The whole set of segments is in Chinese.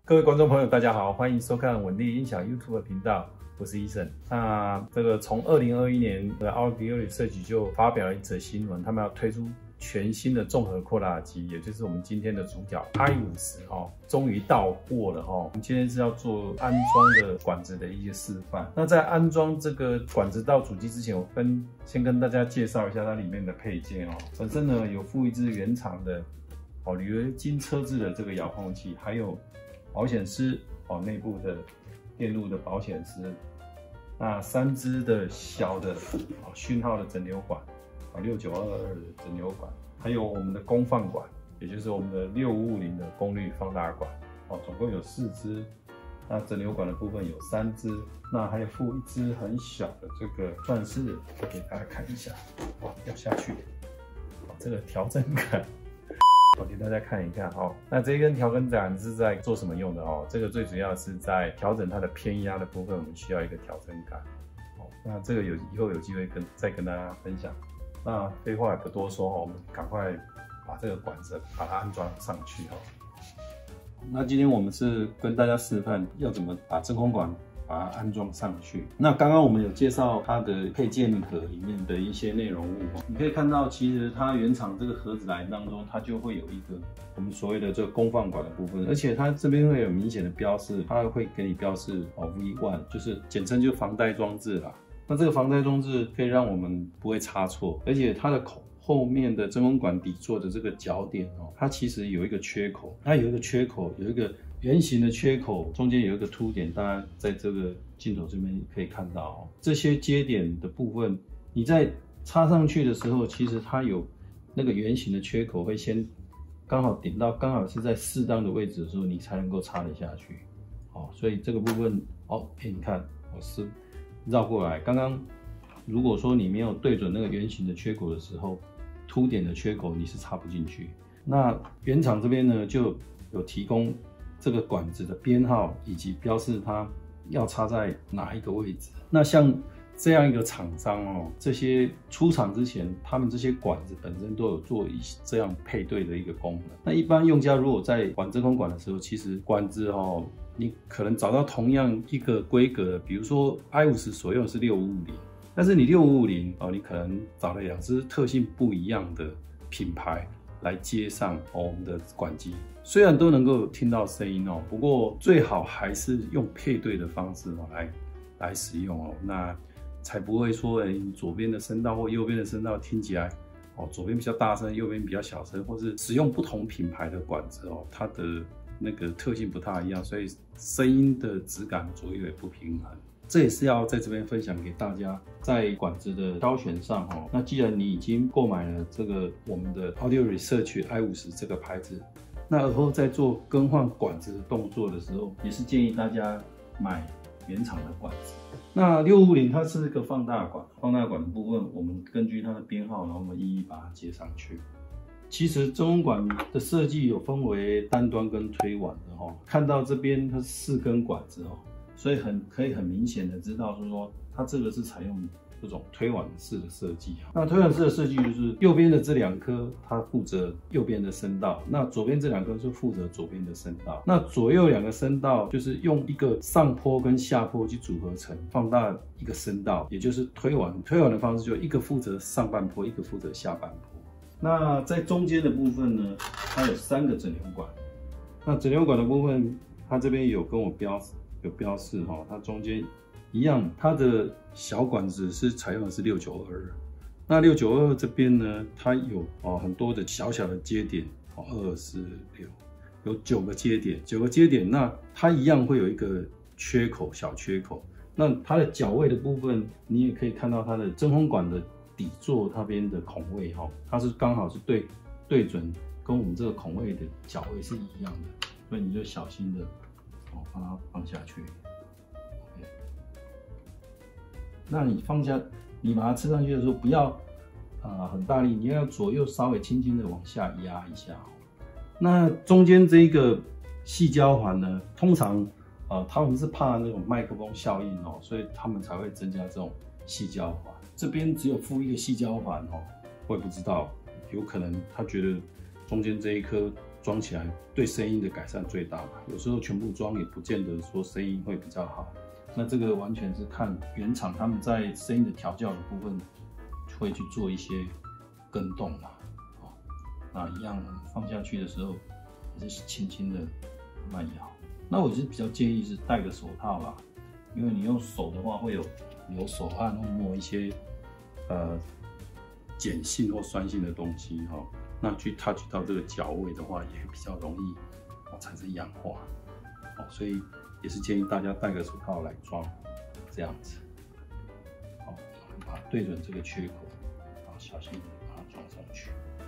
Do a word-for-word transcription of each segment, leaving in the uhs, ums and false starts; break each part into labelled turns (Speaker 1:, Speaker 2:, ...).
Speaker 1: 各位观众朋友，大家好，欢迎收看稳定音响 YouTube 频道，我是 Eason。那这个从二零二一年的 Audio Research 就发表了一则新闻，他们要推出全新的综合扩大机，也就是我们今天的主角 I 五十 哦，终于到货了哦。我们今天是要做安装的管子的一些示范。那在安装这个管子到主机之前，我跟先跟大家介绍一下它里面的配件哦。本身呢有附一支原厂的哦铝合金车制的这个遥控器，还有保险丝哦，内部的电路的保险丝，那三支的小的哦讯号的整流管啊，六九二二的整流管，还有我们的功放管，也就是我们的六五五零的功率放大管哦，总共有四支。那整流管的部分有三支，那还有附一支很小的这个算是给大家看一下，哇，掉下去，哦，这个调整杆。我给大家看一看哦，那这一根调整杆是在做什么用的哦？这个最主要是在调整它的偏压的部分，我们需要一个调整杆。哦，那这个有以后有机会跟再跟大家分享。那废话也不多说哦，我们赶快把这个管子把它安装上去哦。那今天我们是跟大家示范要怎么把真空管把它安装上去。那刚刚我们有介绍它的配件盒里面的一些内容物，你可以看到，其实它原厂这个盒子来当中，它就会有一个我们所谓的这个功放管的部分，而且它这边会有明显的标示，它会给你标示哦 V 一， 就是简称就防呆装置啦。那这个防呆装置可以让我们不会差错，而且它的口后面的真空管底座的这个角点哦，它其实有一个缺口，它有一个缺口，有一个圆形的缺口，中间有一个凸点，大家在这个镜头这边可以看到哦。这些接点的部分，你在插上去的时候，其实它有那个圆形的缺口，会先刚好点到，刚好是在适当的位置的时候，你才能够插得下去。哦，所以这个部分哦，哎，你看我是绕过来，刚刚如果说你没有对准那个圆形的缺口的时候，凸点的缺口你是插不进去。那原厂这边呢就有提供这个管子的编号以及标示它要插在哪一个位置。那像这样一个厂商哦，这些出厂之前，他们这些管子本身都有做这样配对的一个功能。那一般用家如果在管真空管的时候，其实管子哦，你可能找到同样一个规格的，比如说 I 五十 所用的是六五五零。但是你六五五零哦，你可能找了两只特性不一样的品牌来接上哦我们的管机，虽然都能够听到声音哦，不过最好还是用配对的方式哦来来使用哦，那才不会说哎你左边的声道或右边的声道听起来哦左边比较大声，右边比较小声，或是使用不同品牌的管子哦，它的那个特性不太一样，所以声音的质感左右也不平衡。这也是要在这边分享给大家，在管子的挑选上哦，那既然你已经购买了这个我们的 Audio Research I 五十 这个牌子，那而后在做更换管子的动作的时候，也是建议大家买原厂的管子。那六五零它是一个放大管，放大管的部分我们根据它的编号，然后我们一一把它接上去。其实真空管的设计有分为单端跟推挽的哦，看到这边它是四根管子哦。所以很可以很明显的知道，说它这个是采用这种推挽式的设计。那推挽式的设计就是右边的这两颗它负责右边的声道，那左边这两颗就负责左边的声道。那左右两个声道就是用一个上坡跟下坡去组合成放大一个声道，也就是推挽。推挽的方式就一个负责上半坡，一个负责下半坡。那在中间的部分呢，它有三个整流管。那整流管的部分，它这边有跟我标有标示哈，它中间一样，它的小管子是采用的是六九二二。那六九二二这边呢，它有哦很多的小小的接点，哦二四六，有九个接点，九个接点，那它一样会有一个缺口，小缺口。那它的脚位的部分，你也可以看到它的真空管的底座那边的孔位哈，它是刚好是对对准跟我们这个孔位的脚位是一样的，所以你就小心的。哦，把它放下去。OK， 那你放下，你把它吃上去的时候，不要啊、呃、很大力，你要左右稍微轻轻的往下压一下。那中间这个细胶环呢，通常呃他们是怕那种麦克风效应哦，所以他们才会增加这种细胶环。这边只有附一个细胶环哦，我也不知道，有可能他觉得中间这一颗
Speaker 2: 装起来对声音的改善最大嘛。有时候全部装也不见得说声音会比较好。那这个完全是看原厂他们在声音的调教的部分会去做一些更动嘛。哦，那一样放下去的时候也是轻轻的慢摇。那我是比较建议是戴个手套啦，因为你用手的话会有有手汗或摸一些呃碱性或酸性的东西哈、哦，那去 touch 到这个脚位的话，也比较容易哦产生氧化哦，所以也是建议大家戴个手套来装，这样子。好，把它对准这个缺口，然后小心的把它装上去。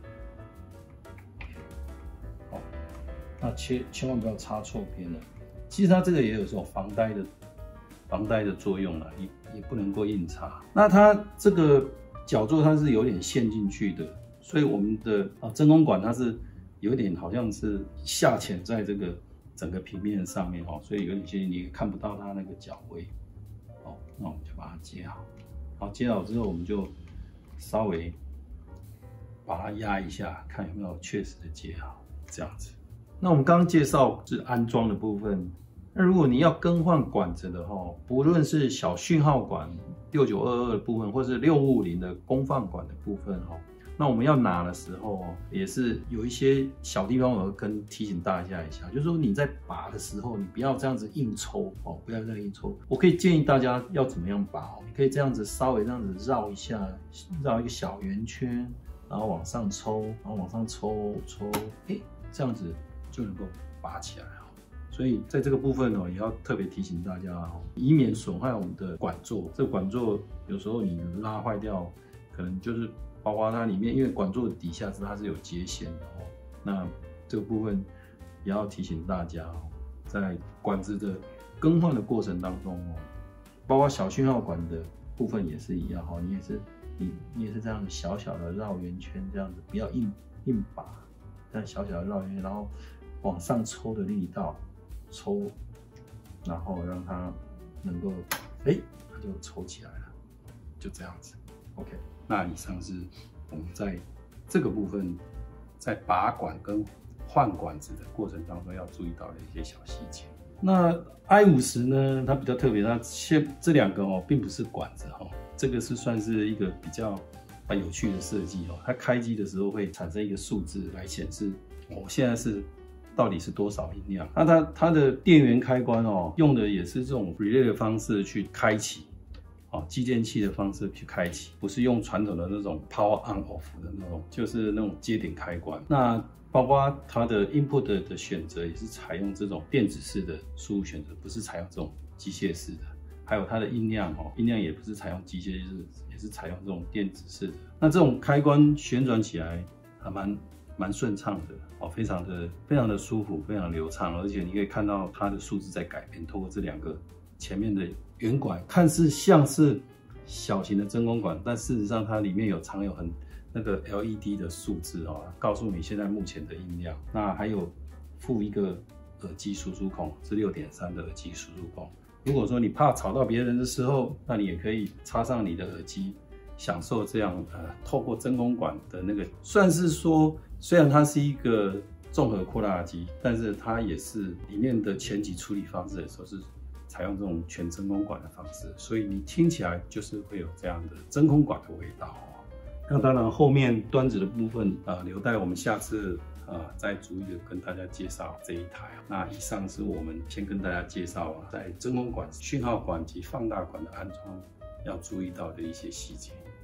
Speaker 2: 好，那切千万不要插错边了。其实它这个也有这种防呆的防呆的作用啦，也也不能够硬插。那它这个角座它是有点陷进去的，所以我们的啊真空管它是有点好像是下潜在这个整个平面上面哦，所以有点些你看不到它那个角位哦。那我们就把它接好，好接好之后，我们就稍微把它压一下，看有没有确实的接好，这样子。那我们刚刚介绍是安装的部分，那如果你要更换管子的话，不论是小讯号管六九二二的部分，或是六五五零的功放管的部分哈，那我们要拿的时候也是有一些小地方，我要跟提醒大家一下，就是说你在拔的时候，你不要这样子硬抽哦，不要这样硬抽。我可以建议大家要怎么样拔哦，你可以这样子稍微这样子绕一下，绕一个小圆圈，然后往上抽，然后往上抽抽，哎，这样子就能够拔起来。所以在这个部分哦，也要特别提醒大家哦，以免损坏我们的管座。这个管座有时候你拉坏掉，可能就是包括它里面，因为管座底下是它是有接线的哦。那这个部分也要提醒大家哦，在管子的更换的过程当中哦，包括小讯号管的部分也是一样哦，你也是你你也是这样子小小的绕圆圈，这样子不要硬硬拔，这样小小的绕圆圈，然后往上抽的力道。抽，然后让它能够，哎，它就抽起来了，就这样子。OK， 那以上是我们在这个部分在拔管跟换管子的过程当中要注意到的一些小细节。那 I 五十 呢，它比较特别，它先这两个哦，并不是管子哦，这个是算是一个比较啊有趣的设计哦。它开机的时候会产生一个数字来显示，我、哦、现在是。到底是多少音量？那它它的电源开关哦，用的也是这种 relay 的方式去开启，哦，继电器的方式去开启，不是用传统的那种 power on off 的那种，就是那种接点开关。那包括它的 input 的选择也是采用这种电子式的输入选择，不是采用这种机械式的。还有它的音量哦，音量也不是采用机械式，也是采用这种电子式的。那这种开关旋转起来还蛮。蛮顺畅的哦，非常的非常的舒服，非常流畅，而且你可以看到它的数字在改变。透过这两个前面的圆管，看似像是小型的真空管，但事实上它里面有藏有很那个 L E D 的数字哦，告诉你现在目前的音量。那还有附一个耳机输出孔，是 六点三 的耳机输出孔。如果说你怕吵到别人的时候，那你也可以插上你的耳机。享受这样呃，透过真空管的那个，算是说，虽然它是一个综合扩大机，但是它也是里面的前级处理方式的时候是采用这种全真空管的方式，所以你听起来就是会有这样的真空管的味道哦。那当然后面端子的部分啊、呃，留待我们下次啊、呃、再逐一的跟大家介绍这一台。那以上是我们先跟大家介绍啊，在真空管、讯号管及放大管的安装要注意到的一些细节。